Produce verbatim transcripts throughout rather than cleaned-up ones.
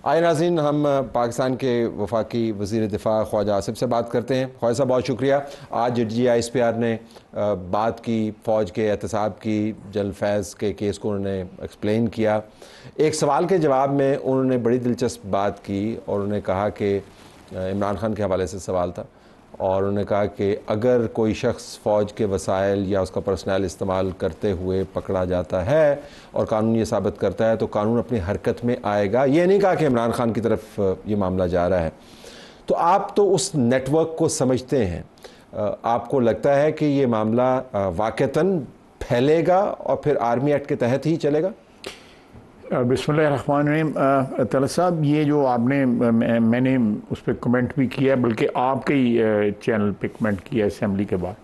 आए नाज़रीन, हम पाकिस्तान के वफाकी वज़ीर दिफ़ा ख्वाजा आसिफ से बात करते हैं। ख्वाजा साहब बहुत शुक्रिया। आज G I S P R ने बात की, फ़ौज के एहतसाब की, जनरल फैज़ के केस को उन्होंने एक्सप्लेन किया। एक सवाल के जवाब में उन्होंने बड़ी दिलचस्प बात की और उन्होंने कहा कि इमरान खान के हवाले से सवाल था और उन्होंने कहा कि अगर कोई शख्स फ़ौज के वसाइल या उसका पर्सनल इस्तेमाल करते हुए पकड़ा जाता है और कानून ये साबित करता है तो कानून अपनी हरकत में आएगा। ये नहीं कहा कि इमरान खान की तरफ ये मामला जा रहा है। तो आप तो उस नेटवर्क को समझते हैं, आपको लगता है कि ये मामला वाक़तन फैलेगा और फिर आर्मी एक्ट के तहत ही चलेगा? बिस्मिल्लाहिर्रहमानिर्रहीम। तलत साहब, ये जो आपने मैंने उस पर कमेंट भी किया है, बल्कि आपके ही चैनल पे कमेंट किया असेंबली के बाद।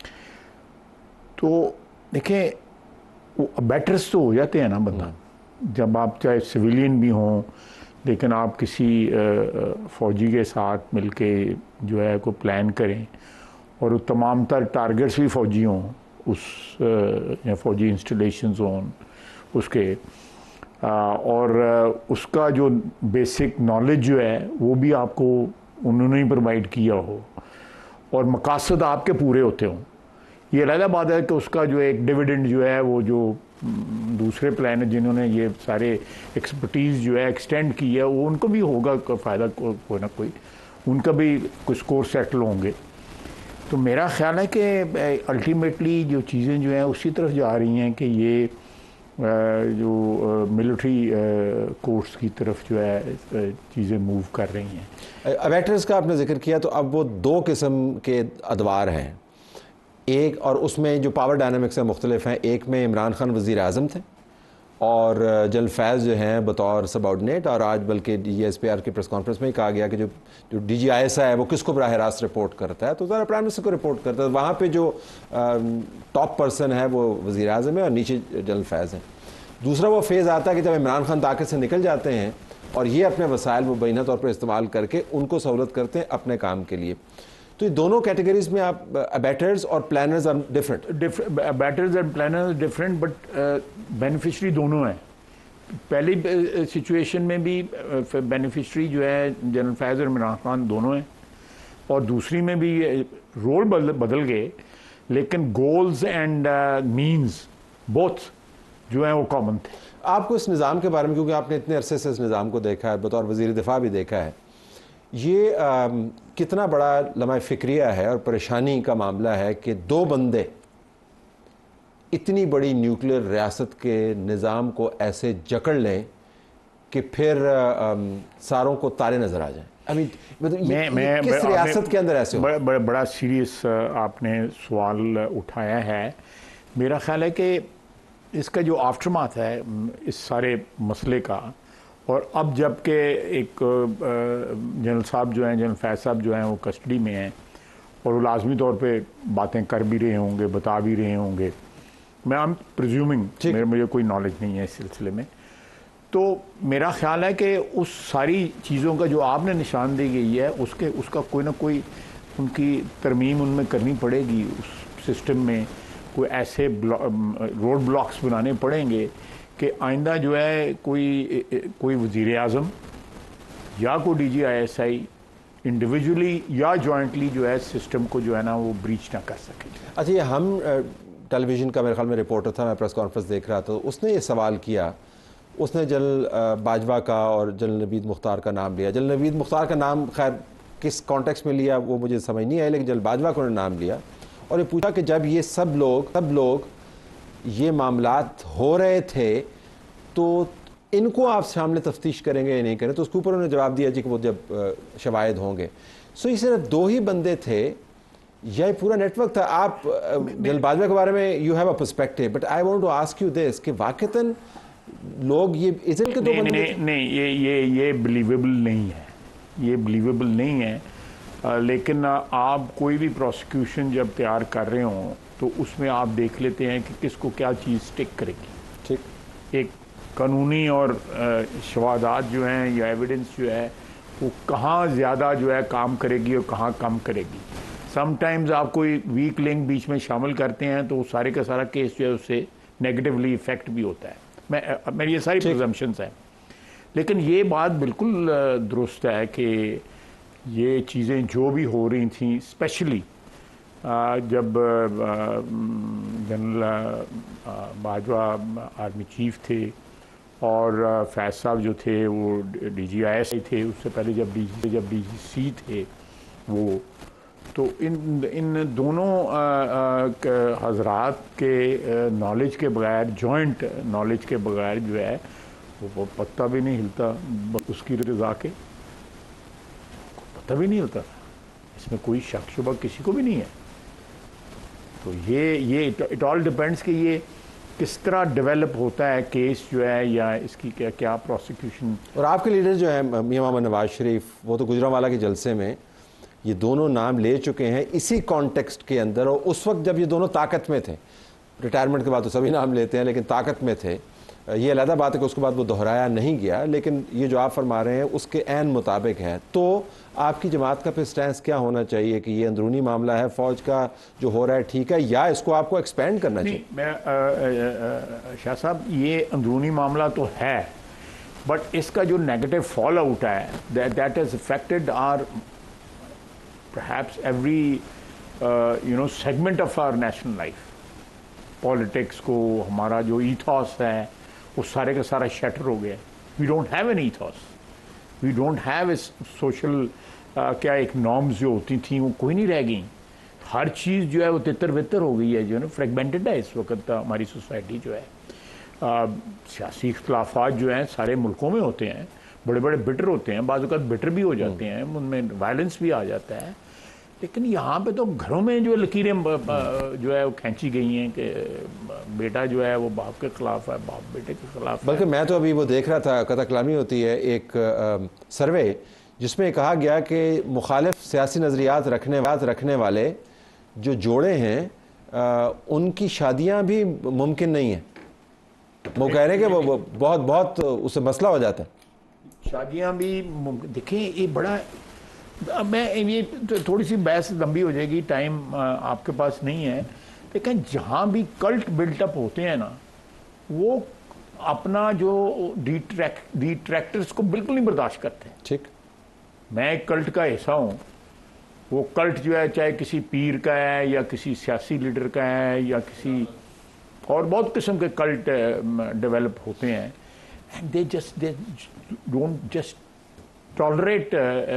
तो देखें, बैटर्स तो हो जाते हैं ना बंदा, जब आप चाहे सिविलियन भी हों लेकिन आप किसी फ़ौजी के साथ मिलके जो है को प्लान करें और वो तमाम तर टारगेट्स भी फ़ौजी हों, उस फ़ौजी इंस्टॉलेशंस हों उसके, आ, और उसका जो बेसिक नॉलेज जो है वो भी आपको उन्होंने ही प्रोवाइड किया हो और मकासद आपके पूरे होते हों। ये अलग बात है कि उसका जो एक डिविडेंड जो है वो जो दूसरे प्लान है जिन्होंने ये सारे एक्सपर्टीज़ जो है एक्सटेंड की है वो उनको भी होगा फ़ायदा को, कोई ना कोई, उनका भी कुछ स्कोर सेटल होंगे। तो मेरा ख्याल है कि अल्टीमेटली जो चीज़ें जो हैं उसी तरफ जा रही हैं कि ये जो मिलिट्री कोर्ट्स की तरफ जो है चीज़ें मूव कर रही हैं। अबैटर्स का आपने जिक्र किया, तो अब वो दो किस्म के अदवार हैं, एक और उसमें जो पावर डायनामिक्स हैं मुख्तलिफ हैं। एक में इमरान खान वज़ीर आज़म थे और जनरल फैज़ जो हैं बतौर सबऑर्डिनेट, और आज बल्कि D G S P R की प्रेस कॉन्फ्रेंस में ही कहा गया कि जो जो डी जी आई एस आई है वो किसको बराह रास्त रिपोर्ट करता है, तो ज़रा प्राइम मिनिस्टर को रिपोर्ट करता है। वहाँ पे जो टॉप पर्सन है वो वज़ीर आज़म है और नीचे जनरल फैज़ हैं। दूसरा वो फेज़ आता है कि जब इमरान खान ताकत से निकल जाते हैं और ये अपने वसाइल वो मुबैना तौर पर इस्तेमाल करके उनको सहूलत करते हैं अपने काम के लिए। तो ये दोनों कैटेगरीज में आप अबैटर्स और planners are different. Abettors and planners different, but beneficiary दोनों हैं। पहली सिचुएशन में भी बेनिफिशरी जो है जनरल फैज़ और इमरान खान दोनों हैं, और दूसरी में भी रोल बदल बदल गए लेकिन गोल्स एंड मीन्स बोथ जो है वो कॉमन थे। आपको इस निज़ाम के बारे में, क्योंकि आपने इतने अरसे से इस निज़ाम को देखा है, बतौर वज़ीर दिफा भी देखा है, ये आ, कितना बड़ा लम्हा फ़िक्रिया है और परेशानी का मामला है कि दो बंदे इतनी बड़ी न्यूक्लियर रियासत के निज़ाम को ऐसे जकड़ लें कि फिर आ, सारों को तारे नज़र आ जाएं। अभी मतलब ये, मैं, मैं, किस रियासत के अंदर ऐसे हो? बड़ा, बड़ा, बड़ा सीरियस आपने सवाल उठाया है। मेरा ख्याल है कि इसका जो आफ्टरमाथ है इस सारे मसले का, और अब जबकि एक जनरल साहब जो हैं, जनरल फैज़ साहब जो हैं वो कस्टडी में हैं और वो लाजमी तौर पे बातें कर भी रहे होंगे, बता भी रहे होंगे, मैं आई एम प्रिज्यूमिंग, मेरे मुझे कोई नॉलेज नहीं है इस सिलसिले में। तो मेरा ख्याल है कि उस सारी चीज़ों का जो आपने निशानदेही गई है उसके उसका कोई ना कोई उनकी तरमीम उनमें करनी पड़ेगी। उस सिस्टम में कोई ऐसे रोड ब्लॉक्स बनाने पड़ेंगे कि आइंदा जो है कोई कोई वज़ीर आज़म या कोई D G I S I individually या जॉइंटली जो है सिस्टम को जो है ना वो ब्रीच ना कर सके। अच्छा, ये हम टेलीविज़न का मेरे ख्याल में रिपोर्टर था, मैं प्रेस कॉन्फ्रेंस देख रहा था, तो उसने ये सवाल किया, उसने जनरल बाजवा का और जनरल नवीद मुख्तार का नाम लिया। जनरल नवीद मुख्तार का नाम खैर किस कॉन्टेक्स्ट में लिया वो मुझे समझ नहीं आया, लेकिन जनरल बाजवा को उन्होंने नाम लिया और ये पूछा कि जब ये सब लोग सब लोग ये मामलात हो रहे थे तो इनको आप सामने तफ्तीश करेंगे या नहीं करें? तो उसके ऊपर उन्होंने जवाब दिया जी कि वो जब शवाहिद होंगे। सो ये सिर्फ दो ही बंदे थे या ये पूरा नेटवर्क था? आप जनरल बाजवा के बारे में you have a perspective, but I want to ask you this कि वाकईतन लोग ये इज़न के दो नहीं, बंदे नहीं, नहीं, ये ये ये बिलीवेबल नहीं है, ये बिलीवेबल नहीं है। आ, लेकिन आप कोई भी प्रोसिक्यूशन जब तैयार कर रहे हों तो उसमें आप देख लेते हैं कि किसको क्या चीज़ स्टिक करेगी। ठीक, एक कानूनी और शवादात जो हैं या एविडेंस जो है वो कहाँ ज़्यादा जो है काम करेगी और कहाँ कम करेगी। समटाइम्स आप कोई वीक लिंक बीच में शामिल करते हैं तो सारे का सारा केस जो है उससे नेगेटिवली इफेक्ट भी होता है। मैं मेरी ये सारी प्रिजम्पशंस हैं। लेकिन ये बात बिल्कुल दुरुस्त है कि ये चीज़ें जो भी हो रही थी, स्पेशली जब जनरल बाजवा आर्मी चीफ थे और फैज साहब जो थे वो डी जी आई एस थे, उससे पहले जब डी जब डी जी सी थे वो, तो इन इन दोनों हजरात के नॉलेज के बगैर, जॉइंट नॉलेज के बगैर जो है वो पत्ता भी नहीं हिलता, उसकी रज़ा के पत्ता भी नहीं हिलता, इसमें कोई शक शुबा किसी को भी नहीं है। तो ये ये इट ऑल डिपेंड्स कि ये किस तरह डेवलप होता है केस जो है, या इसकी क्या क्या प्रोसिक्यूशन। और आपके लीडर जो है मियां मोहम्मद नवाज शरीफ, वो तो गुजरांवाला के जलसे में ये दोनों नाम ले चुके हैं इसी कॉन्टेक्स्ट के अंदर, और उस वक्त जब ये दोनों ताकत में थे, रिटायरमेंट के बाद तो सभी नाम लेते हैं लेकिन ताकत में थे, ये अलग बात है कि उसके बाद वो दोहराया नहीं गया, लेकिन ये जो आप फरमा रहे हैं उसके ऐन मुताबिक है। तो आपकी जमात का फिर स्टैंस क्या होना चाहिए कि ये अंदरूनी मामला है फ़ौज का जो हो रहा है ठीक है, या इसको आपको एक्सपेंड करना चाहिए? मैं शाह साहब, ये अंदरूनी मामला तो है, बट इसका जो नेगेटिव फॉल आउट है that has affected are perhaps every you know segment of our national life. Politics को, हमारा जो ईथॉस है वो सारे का सारा शटर हो गया। We don't have an ethos, we don't have इस सोशल क्या एक नॉर्म्स जो होती थी वो कोई नहीं रह गई। हर चीज़ जो है वो तितर बितर हो गई है, जो है ना फ्रेगमेंटेड है इस वक्त हमारी सोसाइटी जो है। आ, सियासी इख्तलाफात जो हैं सारे मुल्कों में होते हैं, बड़े बड़े बिटर होते हैं, बाज़ औक़ात बिटर भी हो जाते हैं, उनमें वायलेंस भी आ जाता है, लेकिन यहाँ पे तो घरों में जो लकीरें जो है वो खींची गई हैं कि बेटा जो है वो बाप के ख़िलाफ़ है, बाप बेटे के ख़िलाफ़। बल्कि मैं तो अभी वो देख रहा था, कथा कलामी होती है एक सर्वे जिसमें कहा गया कि मुखालिफ सियासी नज़रियात रखने रखने वाले जो जोड़े हैं आ, उनकी शादियाँ भी मुमकिन नहीं है। वो कह रहे हैं कि वो, वो बहुत बहुत उससे मसला हो जाता है। शादियाँ भी देखें, ये बड़ा, मैं ये थोड़ी सी बहस लंबी हो जाएगी, टाइम आपके पास नहीं है, लेकिन जहाँ भी कल्ट बिल्टअप होते हैं ना, वो अपना जो डिट्रैक्ट डिट्रैक्टर्स को बिल्कुल नहीं बर्दाश्त करते। ठीक, मैं एक कल्ट का हिस्सा हूँ, वो कल्ट जो है चाहे किसी पीर का है या किसी सियासी लीडर का है या किसी और बहुत किस्म के कल्ट डेवलप होते हैं, and they just they don't just tolerate.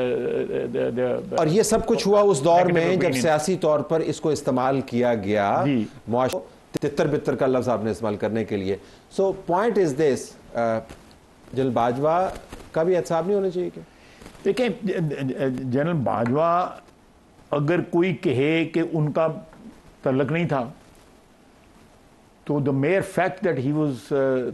और ये सब कुछ हुआ उस दौर में जब सियासी तौर पर इसको इस्तेमाल किया गया, तितर बितर का लफ्ज़ आपने इस्तेमाल करने के लिए। So point is this, general Bajwa का भी एहसाब नहीं होना चाहिए क्या? देखिए, जनरल बाजवा अगर कोई कहे कि उनका तल्लक नहीं था, तो the mere fact that he was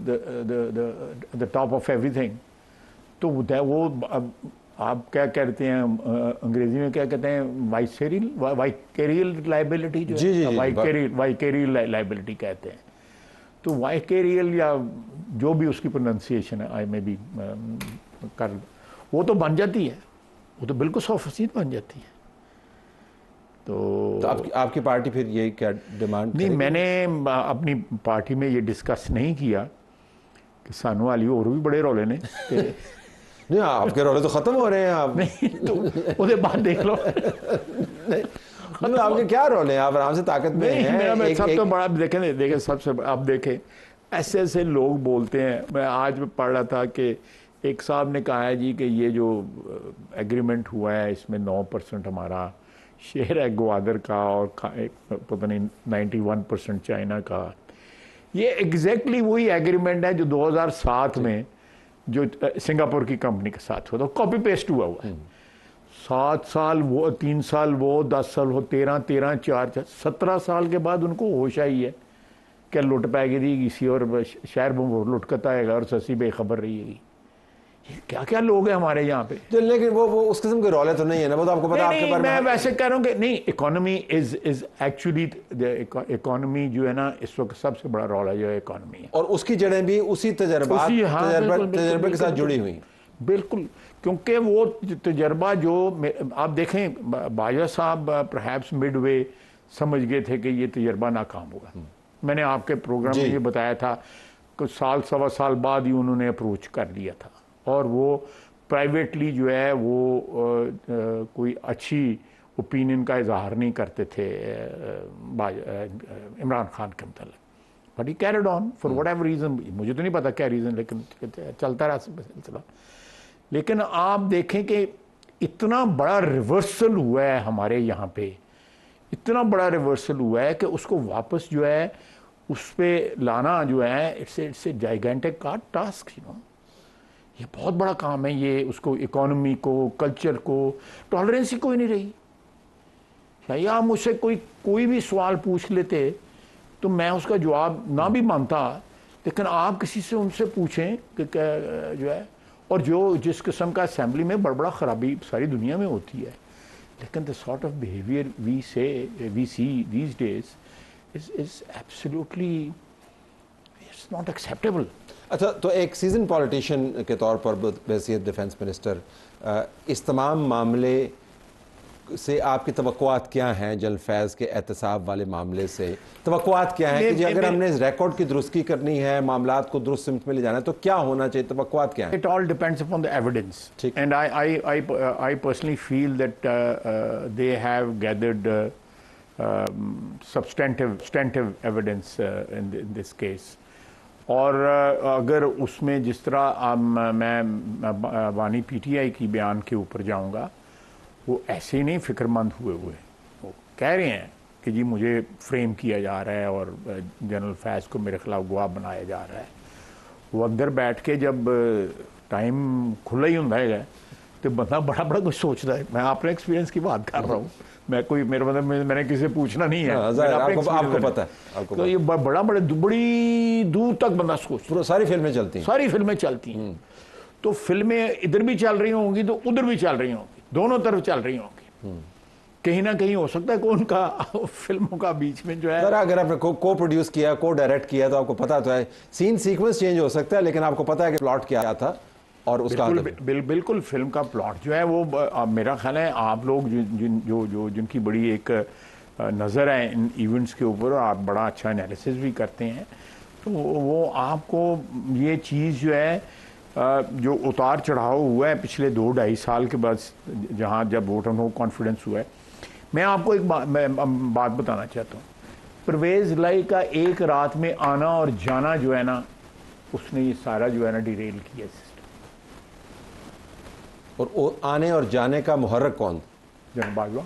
the top of everything, तो वो आप क्या कहते हैं अंग्रेजी में क्या कहते हैं, वाइसेरियल वाइकेरियल लाइबिलिटी, जो वाइकेरियल वाइकेरियल लाइबिलिटी कहते हैं। तो वाइकेरियल या जो भी उसकी प्रोनाउंसिएशन है, आई में भी कर, वो तो बन जाती है, वो तो बिल्कुल सौ फीसद बन जाती है। तो, तो आपकी आपकी पार्टी फिर ये क्या डिमांड? नहीं, मैंने अपनी पार्टी में ये डिस्कस नहीं किया कि सानू वाली और भी बड़े रोले ने नहीं, आपके रोले तो खत्म हो रहे हैं। आप नहीं तो उसके बाद देख लो। नहीं, मतलब आपके क्या रोले हैं? आप आराम से ताकत में हैं। मेरा मैं सब तो बड़ा देखें देखें सबसे आप देखें ऐसे ऐसे लोग बोलते हैं। मैं आज में पढ़ रहा था कि एक साहब ने कहा है जी कि ये जो एग्रीमेंट हुआ है इसमें नौ परसेंट हमारा शेयर है ग्वादर का और पता नहीं नाइन्टी वन परसेंट चाइना का। ये एग्जैक्टली वही एग्रीमेंट है जो दो हज़ार सात में जो सिंगापुर की कंपनी के साथ हुआ था, कॉपी पेस्ट हुआ हुआ है। सात साल वो, तीन साल वो, दस साल वो, तेरह तेरह चार चार सत्रह साल के बाद उनको होश आई है क्या लुट पाएगी किसी और शहर में लुटकता आएगा और ससी बेखबर रही। क्या क्या लोग हैं हमारे यहाँ पे जो, लेकिन वो वो उस किस्म के रौले तो नहीं है ना, वो तो आपको पता है। आपके बारे में मैं वैसे कह रहा हूँ कि नहीं, economy is is actually economy जो है ना इस वक्त सबसे बड़ा रौला जो है इकोनॉमी है, और उसकी जड़ें भी उसी तजर्बा तजर्बे के साथ जुड़ी हुई। बिल्कुल, क्योंकि वो तजर्बा जो आप देखें बाजवा साहब परहैप्स मिडवे समझ गए थे कि ये तजर्बा नाकाम होगा। मैंने आपके प्रोग्राम में ये बताया था कुछ साल सवा साल बाद ही उन्होंने अप्रोच कर लिया था और वो प्राइवेटली जो है वो आ, आ, कोई अच्छी ओपिनियन का इजहार नहीं करते थे इमरान खान के मतलब, but he carried on for whatever reason, मुझे तो नहीं पता क्या रीज़न, लेकिन चलता रहा सिलसिला। लेकिन आप देखें कि इतना बड़ा रिवर्सल हुआ है हमारे यहाँ पे, इतना बड़ा रिवर्सल हुआ है कि उसको वापस जो है उस पर लाना जो है इट्स इट्स ए जाइगेंटिक का टास्क, यू नो, ये बहुत बड़ा काम है ये। उसको इकोनॉमी को, कल्चर को, टॉलरेंस ही कोई नहीं रही। शायद आप मुझसे कोई कोई भी सवाल पूछ लेते तो मैं उसका जवाब ना भी मानता, लेकिन आप किसी से उनसे पूछें कि जो है, और जो जिस किस्म का असेंबली में बड़ा बड़ा खराबी सारी दुनिया में होती है, लेकिन the sort of behaviour we say we see these days is is absolutely it's not acceptable. अच्छा, तो एक सीजन पॉलिटिशियन के तौर पर बहसीयत डिफेंस मिनिस्टर, इस तमाम मामले से आपकी तवक्कुआत क्या हैं? जनरल फैज़ के एहतसाब वाले मामले से तवक्कुआत क्या है कि जी अगर हमने इस रिकॉर्ड की दुरुस्ती करनी है, मामलात को दुरुस्त सिमत में ले जाना है, तो क्या होना चाहिए? तवक्कुआत क्या है? It all depends upon the evidence, and I I I I personally feel that they have gathered substantive substantive evidence in this case. और uh, अगर उसमें जिस तरह um, मैं वानी पीटीआई की बयान के ऊपर जाऊंगा, वो ऐसे ही नहीं फिक्रमंद हुए हुए, वो कह रहे हैं कि जी मुझे फ्रेम किया जा रहा है और जनरल फैज़ को मेरे खिलाफ गवाह बनाया जा रहा है। वो अंदर बैठ के जब टाइम खुला ही होता है तो बंदा बड़ा बड़ा कुछ सोचता है। मैं अपने एक्सपीरियंस की बात कर रहा हूँ, मैं कोई मेरे मतलब मैंने किसी से पूछना नहीं है, आपको, आपको पता है, आपको तो ये बड़ा बड़े बड़ी दूर तक बंदा सोचता। सारी फिल्में चलती हैं, सारी फिल्में चलती हैं, तो फिल्में इधर भी चल रही होंगी तो उधर भी चल रही होंगी, दोनों तरफ चल रही होंगी। कहीं ना कहीं हो सकता है कि उनका फिल्मों का बीच में जो है, अगर आपने को, को प्रोड्यूस किया, को डायरेक्ट किया, तो आपको पता तो है सीन सीक्वेंस चेंज हो सकता है, लेकिन आपको पता है कि प्लॉट क्या था और उसका बिल्कुल, बिल, बिल्कुल फिल्म का प्लॉट जो है वो आ, मेरा ख्याल है आप लोग जिन जो जो जिनकी बड़ी एक नज़र है इन इवेंट्स के ऊपर और आप बड़ा अच्छा एनालिसिस भी करते हैं, तो वो आपको ये चीज़ जो है जो उतार चढ़ाव हुआ है पिछले दो ढाई साल के बाद, जहाँ जब वोट नो कॉन्फिडेंस हुआ है। मैं आपको एक बात मैं बात बताना चाहता हूँ, परवेज़ लाई का एक रात में आना और जाना जो है ना, उसने ये सारा जो है ना डिरेल किया सिस्टम। और आने और जाने का मुहर्रक कौन? जनरल बाजवा।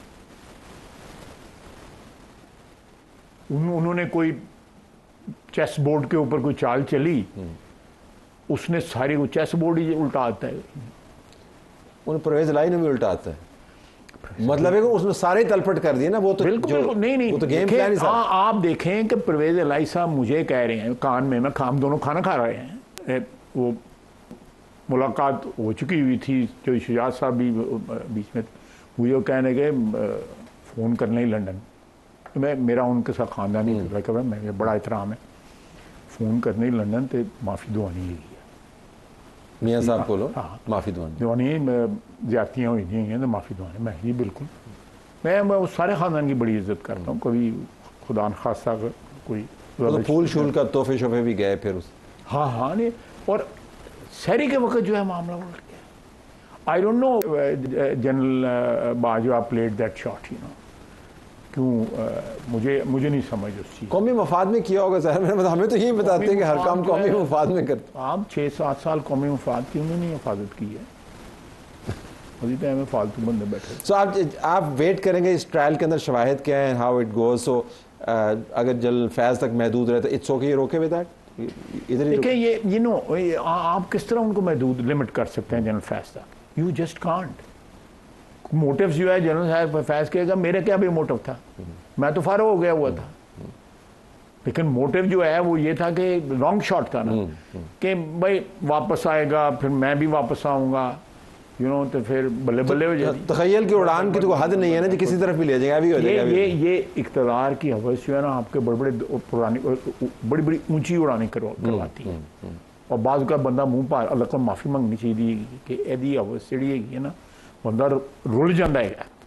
उन, उन्होंने कोई चेस बोर्ड के ऊपर कोई चाल चली, उसने सारी वो चेस बोर्ड ही उल्टाता है। उन परवेज़ लाई ने भी उल्टाता है, मतलब है कि उसने सारे तलपट कर दिए ना। वो तो बिल्कुल बिल्कुल नहीं नहीं वो तो गेम प्लान ही आ, आप देखें कि परवेज़ लाई साहब मुझे कह रहे हैं कान में, मैं हम दोनों खाना खा रहे हैं, वो मुलाकात हो चुकी हुई थी, जो शुजात साहब भी बीच में मुझे कहने के फ़ोन करने ही लंदन, तो मैं मेरा उनके साथ ख़ानदानी मैं मैं बड़ा एहतराम है, फ़ोन करने ही लंदन तो माफ़ी दुआनी ली है मियाँ साहब को लो, हाँ माफ़ी दुआनी दुआनी ज़्यादतियाँ हुई नहीं हैं तो माफ़ी दुआनी। मैं जी बिल्कुल, मैं मैं उस सारे ख़ानदान की बड़ी इज़्ज़त करता हूँ, कभी खुदा न खासा कोई तो फूल शूल का तोहफे शोफे भी गए फिर उस, हाँ हाँ नहीं, और शहरी के वक्त जो है मामला उलट गया। I don't know general Bajwa played that shot, you know, क्यों uh, मुझे मुझे नहीं समझ उस चीज़। कौमी मफाद में किया होगा सर, मतलब हमें तो यही बताते हैं कि हर काम कौमी मफाद में करते। आप छः सात साल कौमी मफाद की उन्होंने हिफाजत की है, अभी टाइम में फालतू बंदे बैठे। सो आप आप वेट करेंगे इस ट्रायल के अंदर शवाहिद क्या है, हाउ इट गोज। सो अगर जनरल फैज़ तक महदूद रहे तो इट्स ओके, रोके विद दैट। इधर देखिए ये यू नो आप किस तरह उनको महदूद लिमिट कर सकते हैं जनरल फैज़ तक, यू जस्ट कांट। मोटिव्स जो है जनरल फैज़ कहेगा मेरा क्या भी मोटिव था, मैं तो फारो हो गया हुआ था, लेकिन मोटिव जो है वो ये था कि लॉन्ग शॉट था ना, कि भाई वापस आएगा फिर मैं भी वापस आऊँगा, यू नो, तो फिर बल्ले बल्ले हो जाएगी। तखय्युल की उड़ान की तो हद नहीं है ना, किसी तरफ भी ले जाएगा, अभी हो जाएगा। ये ये इक़्तिदार की हवस जो है ना आपके बड़े बड़े पुरानी बड़ी बड़ी ऊंची उड़ानें करवाती है, और बाज़ का बंदा मुँह पर अल्लाह को माफ़ी मंगनी चाहिए कि एदी हवस जी है ना, बंदा रुल जाता है।